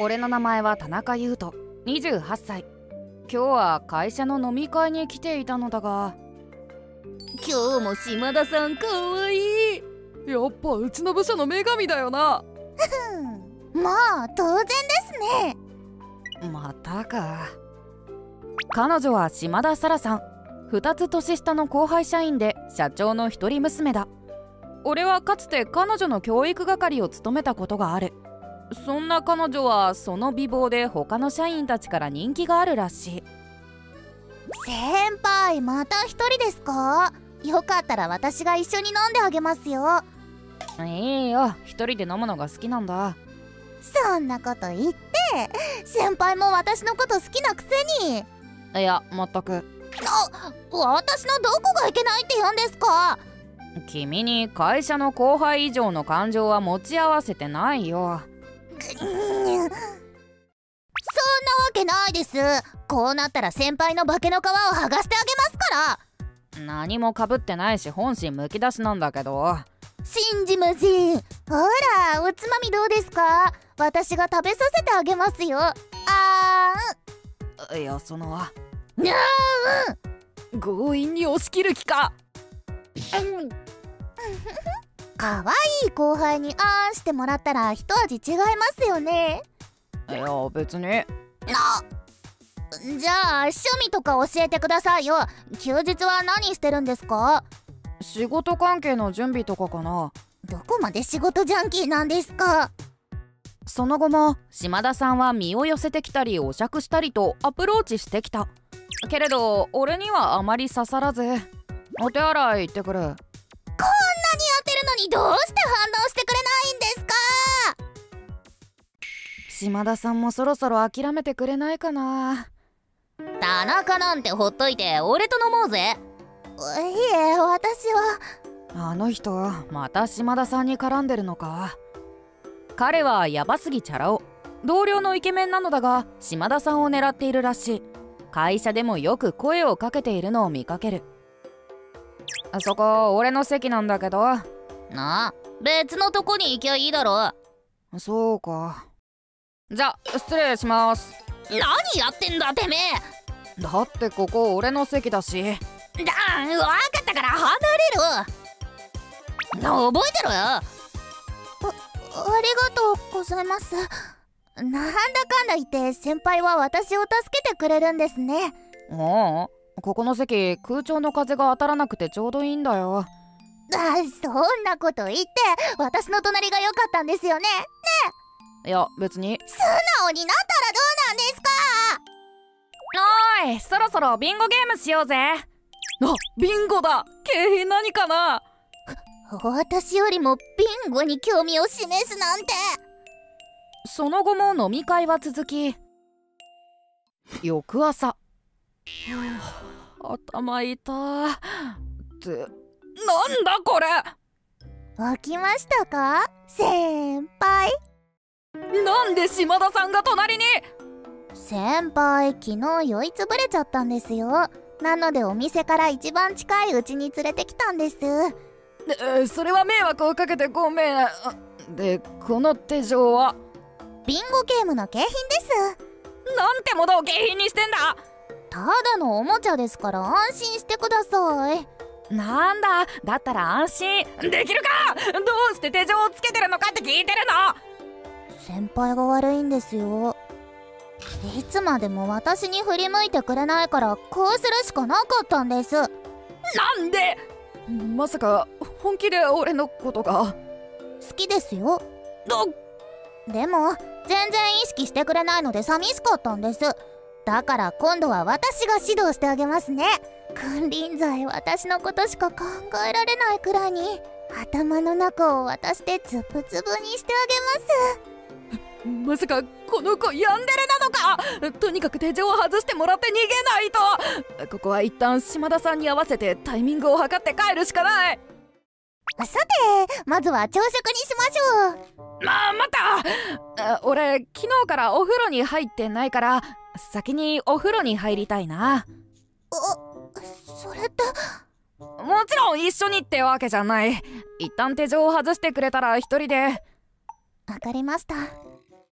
俺の名前は田中優斗、28歳。今日は会社の飲み会に来ていたのだが、 今日も島田さんかわいい。 やっぱうちの部署の女神だよな。 まあ当然ですね。 またか。彼女は島田沙羅さん、2つ年下の後輩社員で社長の一人娘だ。俺はかつて彼女の教育係を務めたことがある。そんな彼女はその美貌で他の社員たちから人気があるらしい。 先輩、また一人ですか？よかったら私が一緒に飲んであげますよ。 いいよ、一人で飲むのが好きなんだ。 そんなこと言って、先輩も私のこと好きなくせに。 いや、全く。 私のどこがいけないって言うんですか？ 君に会社の後輩以上の感情は持ち合わせてないよ。 そんなわけないです。こうなったら先輩の化けの皮を剥がしてあげますから。 何もかぶってないし本心むき出しなんだけど。 信じません。ほら、おつまみどうですか？私が食べさせてあげますよ。 いや、その強引に押し切る気か。 かわいい後輩にあーんしてもらったら一味違いますよね。 いや、別に。 じゃあ趣味とか教えてくださいよ。休日は何してるんですか？ 仕事関係の準備とかかな。 どこまで仕事ジャンキーなんですか？ その後も島田さんは身を寄せてきたりお酌したりとアプローチしてきたけれど、俺にはあまり刺さらず。お手洗い行ってくる。 こんなにやってるのにどうして反応してくれないんですか？ 島田さんもそろそろ諦めてくれないかな。 田中なんてほっといて俺と飲もうぜ。 いえ、私は。 あの人また島田さんに絡んでるのか。彼はヤバすぎチャラ男、同僚のイケメンなのだが島田さんを狙っているらしい。会社でもよく声をかけているのを見かける。そこ俺の席なんだけど。 なあ、別のとこに行きゃいいだろ。 そうか。じゃ失礼します。 何やってんだてめえ。 だってここ俺の席だし。 分かったから離れろ。覚えてろよ。 ありがとうございます。なんだかんだ言って先輩は私を助けてくれるんですね。 ここの席空調の風が当たらなくてちょうどいいんだよ。 そんなこと言って私の隣が良かったんですよね。 いや別に。 素直になったらどうなんですか？ おい、そろそろビンゴゲームしようぜ。 ビンゴだ。景品何かな？ 私よりもビンゴに興味を示すなんて。 その後も飲み会は続き、翌朝。頭痛ってなんだこれ。 起きましたか先輩？ なんで島田さんが隣に？ 先輩、昨日酔いつぶれちゃったんですよ。なのでお店から一番近いうちに連れてきたんです。 それは迷惑をかけてごめん。で、この手錠は？ ビンゴゲームの景品です。 なんてものを景品にしてんだ。 ただのおもちゃですから安心してください。 なんだ、だったら安心できるか。どうして手錠をつけてるのかって聞いてるの。 先輩が悪いんですよ。いつまでも私に振り向いてくれないからこうするしかなかったんです。 なんで？まさか本気で俺のことが？ 好きですよ。でも全然意識してくれないので寂しかったんです。だから今度は私が指導してあげますね。金輪際私のことしか考えられないくらいに頭の中を渡してつぶつぶにしてあげます。 まさかこの子ヤンデレなのか。とにかく手錠を外してもらって逃げないと。ここは一旦島田さんに合わせてタイミングを測って帰るしかない。 さて、まずは朝食にしましょう。 待った。 俺昨日からお風呂に入ってないから先にお風呂に入りたいな。 それってもちろん一緒にってわけじゃない。一旦手錠を外してくれたら一人で。 わかりました。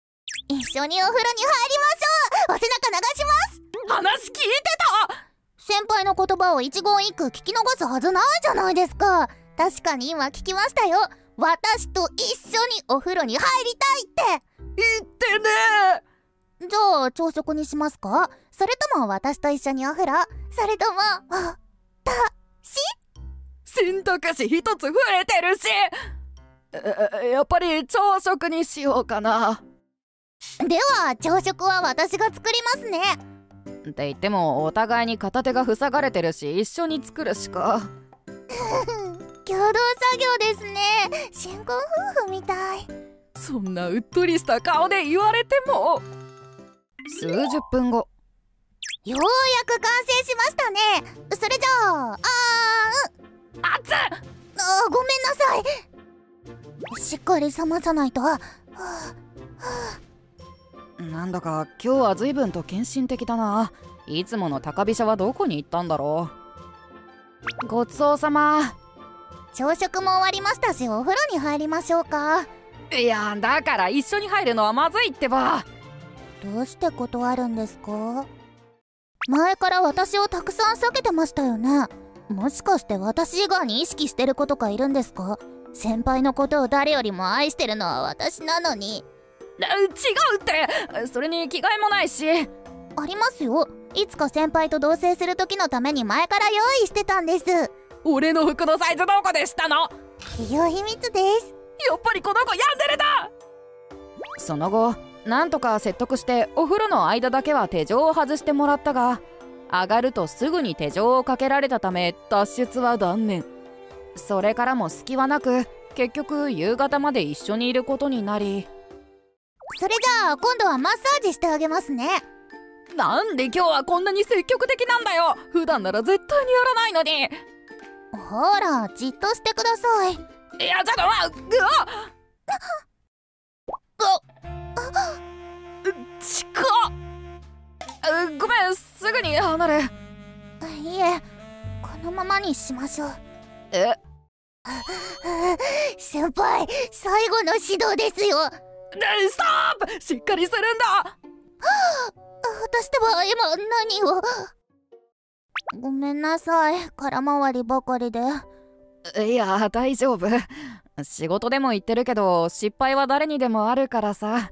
一緒にお風呂に入りましょう。お背中流します。 話聞いてた。 先輩の言葉を一言一句聞き逃すはずないじゃないですか。確かに今聞きましたよ。私と一緒にお風呂に入りたいって言ってね。 じゃあ朝食にしますか？それとも私と一緒にお風呂？それとも選択肢一つ増えてるし、やっぱり朝食にしようかな。 では朝食は私が作りますね。 って言ってもお互いに片手が塞がれてるし、一緒に作るしか。 共同作業ですね。新婚夫婦みたい。 そんなうっとりした顔で言われても。 数十分後、 ようやく完成しましたね。それじゃあ熱っ。 ごめんなさい。しっかり冷まさないと。 なんだか今日は随分と献身的だな。いつもの高飛車はどこに行ったんだろう。ごちそうさま。 朝食も終わりましたし、お風呂に入りましょうか。 いや、だから一緒に入るのはまずいってば。 どうして断るんですか？前から私をたくさん避けてましたよね。もしかして私以外に意識してる子とかいるんですか？先輩のことを誰よりも愛してるのは私なのに。 違うって。それに着替えもないし。 ありますよ。いつか先輩と同棲する時のために前から用意してたんです。 俺の服のサイズどこでしたの？ 企業秘密です。 やっぱりこの子ヤンデレだ。 その後なんとか説得してお風呂の間だけは手錠を外してもらったが、上がるとすぐに手錠をかけられたため脱出は断念。それからも隙はなく、結局夕方まで一緒にいることになり。 それじゃあ今度はマッサージしてあげますね。 なんで今日はこんなに積極的なんだよ。普段なら絶対にやらないのに。 ほらじっとしてください。 いやちょっと近っ。ごめん、すぐに離れ。 いえ、このままにしましょう。先輩、最後の指導ですよ。 ストップ。しっかりするんだ。 私では今何を。ごめんなさい、空回りばかりで。 いや大丈夫。仕事でも言ってるけど失敗は誰にでもあるからさ。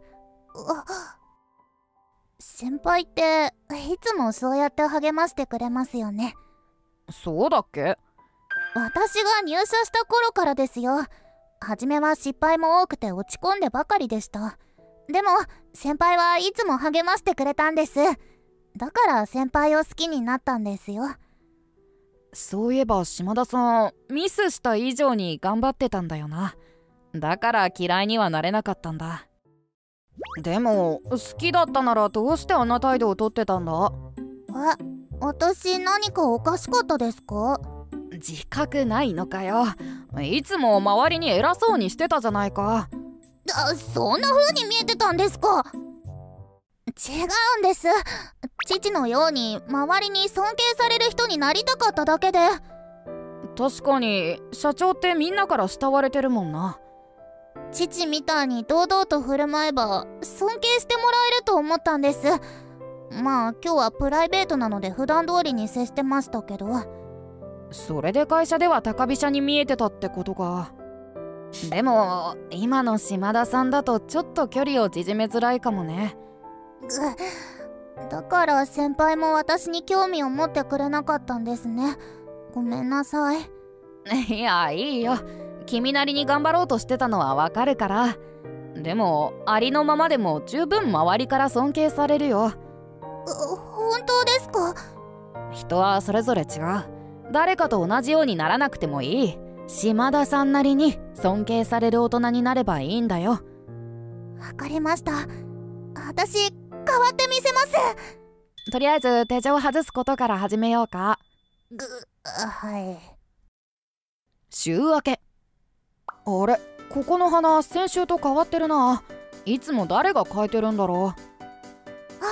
先輩っていつもそうやって励ましてくれますよね。 そうだっけ？ 私が入社した頃からですよ。初めは失敗も多くて落ち込んでばかりでした。でも先輩はいつも励ましてくれたんです。だから先輩を好きになったんですよ。 そういえば島田さん、ミスした以上に頑張ってたんだよな。だから嫌いにはなれなかったんだ。でも好きだったならどうしてあんな態度をとってたんだ？ 私何かおかしかったですか？ 自覚ないのかよ。いつも周りに偉そうにしてたじゃないか。 そんな風に見えてたんですか？違うんです。父のように周りに尊敬される人になりたかっただけで。 確かに社長ってみんなから慕われてるもんな。 父みたいに堂々と振る舞えば尊敬してもらえると思ったんです。まあ今日はプライベートなので普段通りに接してましたけど。 それで会社では高飛車に見えてたってことか。でも今の島田さんだとちょっと距離を縮めづらいかもね。 だから先輩も私に興味を持ってくれなかったんですね。ごめんなさい。 いやいいよ。君なりに頑張ろうとしてたのはわかるから。でもありのままでも十分周りから尊敬されるよ。 本当ですか？ 人はそれぞれ違う。誰かと同じようにならなくてもいい。島田さんなりに尊敬される大人になればいいんだよ。 わかりました。私変わってみせます。 とりあえず手錠を外すことから始めようか。 はい。 週明け。あれ、ここの花先週と変わってるな。いつも誰が描いてるんだろう。おはようござ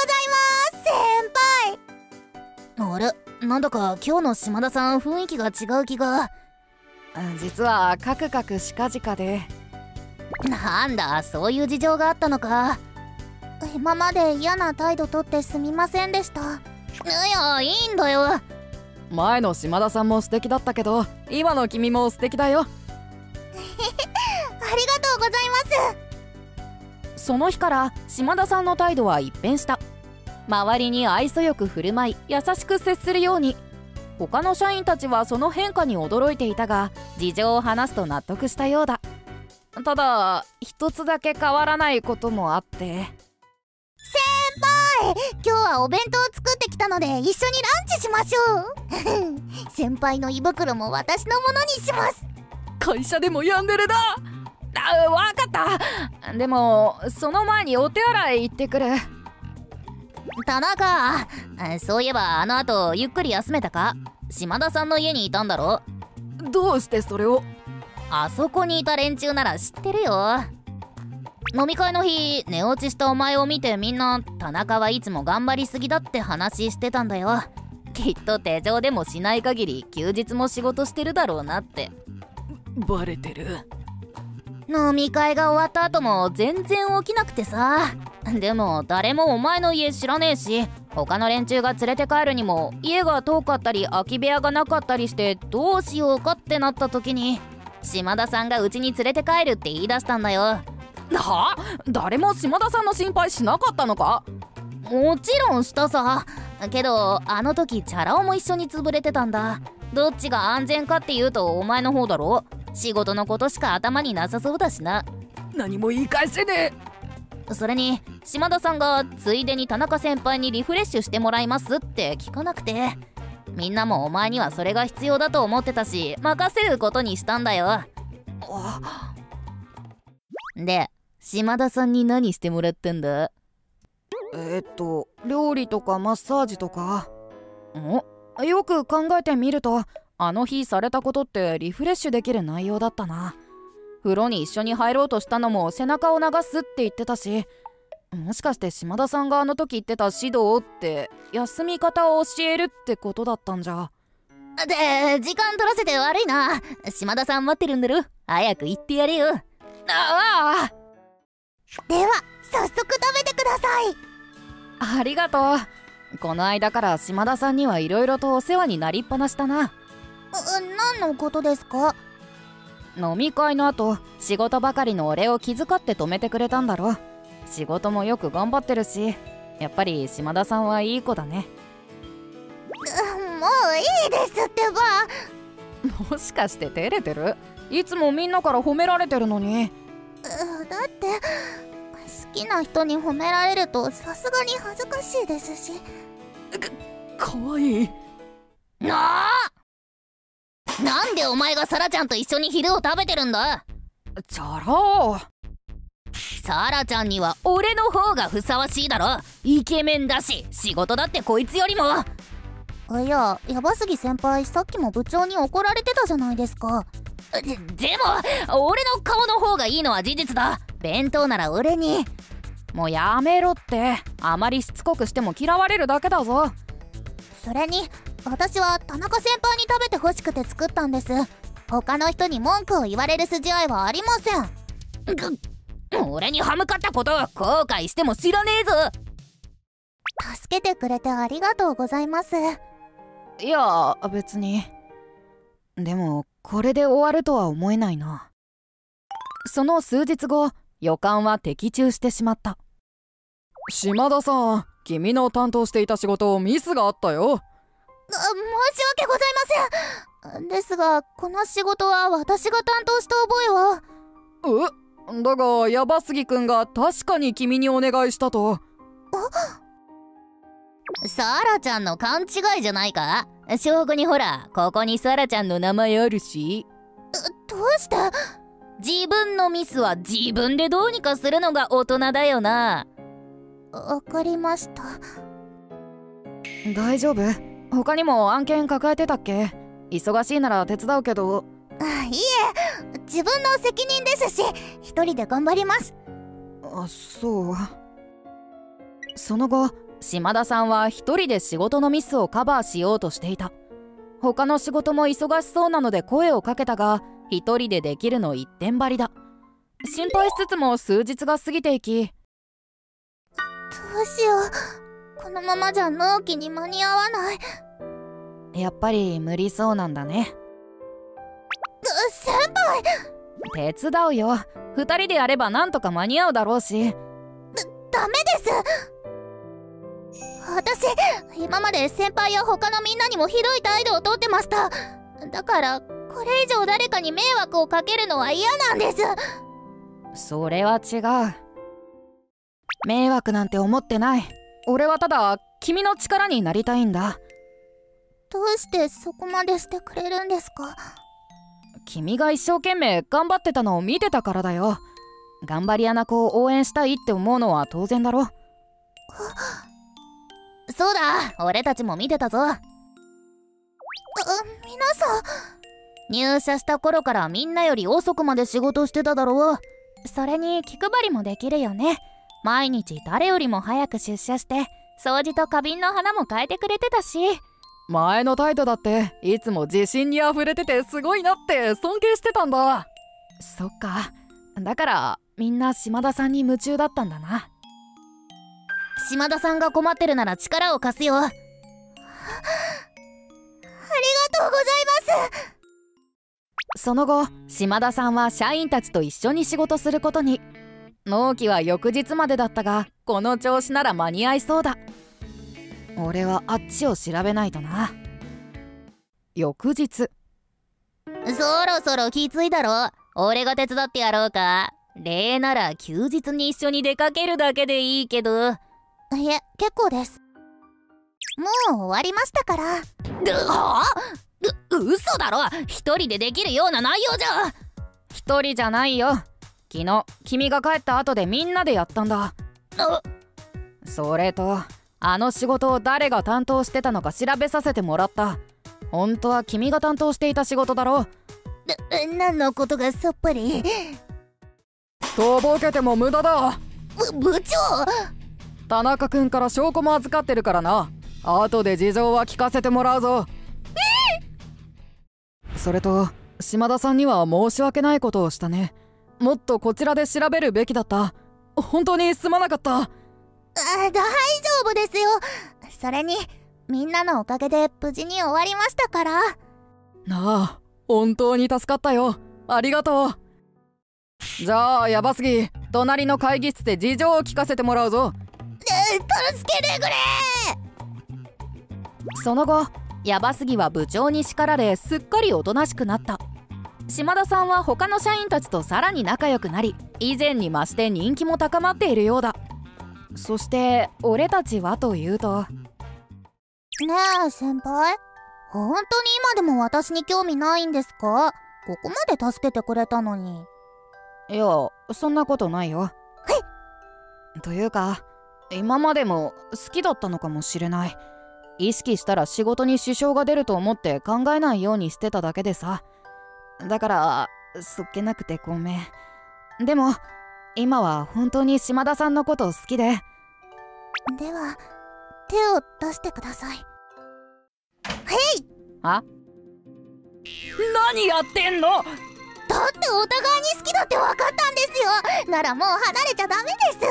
います、先輩。あれ、なんだか今日の島田さん雰囲気が違う気が。 実はカクカクしかじかで。 なんだ、そういう事情があったのか。 今まで嫌な態度とってすみませんでした。いや、いいんだよ。 前の島田さんも素敵だったけど、今の君も素敵だよ。 ありがとうございます。 その日から島田さんの態度は一変した。周りに愛想よく振る舞い、優しく接するように。他の社員たちはその変化に驚いていたが、事情を話すと納得したようだ。ただ一つだけ変わらないこともあって。 今日はお弁当を作ってきたので一緒にランチしましょう。先輩の胃袋も私のものにします。 会社でもヤンデレだ。 わかった。でもその前にお手洗い行ってくる。 田中、そういえばあの後ゆっくり休めたか？島田さんの家にいたんだろ？ どうしてそれを？ あそこにいた連中なら知ってるよ。飲み会の日、寝落ちしたお前を見てみんな田中はいつも頑張りすぎだって話してたんだよ。きっと手錠でもしない限り休日も仕事してるだろうなって。 バレてる。 飲み会が終わった後も全然起きなくてさ。でも誰もお前の家知らねえし、他の連中が連れて帰るにも家が遠かったり空き部屋がなかったりしてどうしようかってなった時に島田さんがうちに連れて帰るって言い出したんだよ。 はあ？誰も島田さんの心配しなかったのか？ もちろんしたさ。けどあの時チャラ男も一緒に潰れてたんだ。どっちが安全かっていうとお前の方だろ。仕事のことしか頭になさそうだしな。 何も言い返せねそれに島田さんがついでに田中先輩にリフレッシュしてもらいますって聞かなくて、みんなもお前にはそれが必要だと思ってたし任せることにしたんだよ。で、島田さんに何してもらったんだ？ 料理とかマッサージとか。よく考えてみるとあの日されたことってリフレッシュできる内容だったな。風呂に一緒に入ろうとしたのも背中を流すって言ってたし、もしかして島田さんがあの時言ってた指導って休み方を教えるってことだったんじゃ。 で、時間取らせて悪いな。島田さん待ってるんだろ。早く行ってやれよ。 ああ。 では早速食べてください。 ありがとう。この間から島田さんにはいろいろとお世話になりっぱなしだな。 何のことですか？ 飲み会の後仕事ばかりの俺を気遣って止めてくれたんだろ。仕事もよく頑張ってるし、やっぱり島田さんはいい子だね。 もういいですってば。 もしかして照れてる？いつもみんなから褒められてるのに。 だって好きな人に褒められるとさすがに恥ずかしいですし。 かわいい。 なんでお前がサラちゃんと一緒に昼を食べてるんだ？ チャラ。 サラちゃんには俺の方がふさわしいだろ。イケメンだし仕事だってこいつよりも。 いや、ヤバ杉先輩さっきも部長に怒られてたじゃないですか。 でも俺の顔の方がいいのは事実だ。弁当なら俺に。 もうやめろって。あまりしつこくしても嫌われるだけだぞ。 それに私は田中先輩に食べてほしくて作ったんです。他の人に文句を言われる筋合いはありません。 俺に歯向かったことを後悔しても知らねえぞ。 助けてくれてありがとうございます。 いや別に。でもこれで終わるとは思えないな。その数日後、予感は的中してしまった。 島田さん、君の担当していた仕事ミスがあったよ。 申し訳ございません。ですがこの仕事は私が担当した覚えは。 だがヤバスギくんが確かに君にお願いしたと。 サラちゃんの勘違いじゃないか？証拠にほら、ここにサラちゃんの名前あるし。 どうして？ 自分のミスは自分でどうにかするのが大人だよな。 わかりました。 大丈夫？他にも案件抱えてたっけ？忙しいなら手伝うけど。 いえ、自分の責任ですし一人で頑張ります。 そう。その後、島田さんは一人で仕事のミスをカバーしようとしていた。他の仕事も忙しそうなので声をかけたが、一人でできるの一点張りだ。心配しつつも数日が過ぎていき、 どうしよう、このままじゃ納期に間に合わない。 やっぱり無理そうなんだね。 先輩、 手伝うよ。2人でやればなんとか間に合うだろうし。 ダメです。私今まで先輩や他のみんなにもひどい態度をとってました。だからこれ以上誰かに迷惑をかけるのは嫌なんです。 それは違う。迷惑なんて思ってない。俺はただ君の力になりたいんだ。 どうしてそこまでしてくれるんですか？ 君が一生懸命頑張ってたのを見てたからだよ。頑張り屋な子を応援したいって思うのは当然だろ。 そうだ、俺たちも見てたぞ。 皆さん入社した頃からみんなより遅くまで仕事してただろう。 それに気配りもできるよね。 毎日誰よりも早く出社して掃除と花瓶の花も変えてくれてたし。 前の態度だっていつも自信にあふれててすごいなって尊敬してたんだ。 そっか。だからみんな島田さんに夢中だったんだな。 島田さんが困ってるなら力を貸すよ。 ありがとうございます。 その後島田さんは社員たちと一緒に仕事することに。納期は翌日までだったが、この調子なら間に合いそうだ。俺はあっちを調べないとな。翌日。 そろそろきついだろ。俺が手伝ってやろうか。例なら休日に一緒に出かけるだけでいいけど。 いえ、結構です。もう終わりましたから。 嘘だろ。一人でできるような内容じゃ。 一人じゃないよ。昨日君が帰った後でみんなでやったんだ。それとあの仕事を誰が担当してたのか調べさせてもらった。本当は君が担当していた仕事だろ。 何のことがさっぱり。 とぼけても無駄だ。 部長、 田中君から証拠も預かってるからな。後で事情は聞かせてもらうぞ。それと島田さんには申し訳ないことをしたね。もっとこちらで調べるべきだった。本当にすまなかった。 大丈夫ですよ。それにみんなのおかげで無事に終わりましたから。 なあ、本当に助かったよ。ありがとう。じゃあヤバスギ、隣の会議室で事情を聞かせてもらうぞ。 助けてくれ。 その後ヤバスギは部長に叱られすっかりおとなしくなった。島田さんは他の社員たちとさらに仲良くなり、以前に増して人気も高まっているようだ。そして俺たちはというと。 ねえ先輩、本当に今でも私に興味ないんですか？ここまで助けてくれたのに。 いや、そんなことないよ。というか今までも好きだったのかもしれない。意識したら仕事に支障が出ると思って考えないようにしてただけでさ。だからそっけなくてごめん。でも今は本当に島田さんのこと好きで。 では手を出してください。 あ？ 何やってんの？ だってお互いに好きだって分かったんですよ。ならもう離れちゃダメです。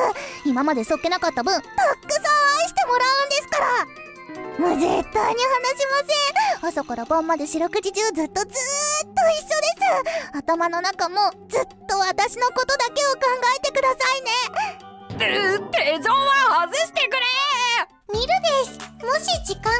今までそっけなかった分たくさん愛してもらうんですから。もう絶対に離しません。朝から晩まで四六時中ずっと一緒です。頭の中もずっと私のことだけを考えてくださいね。 手錠は外してくれ。 ミルです。もし時間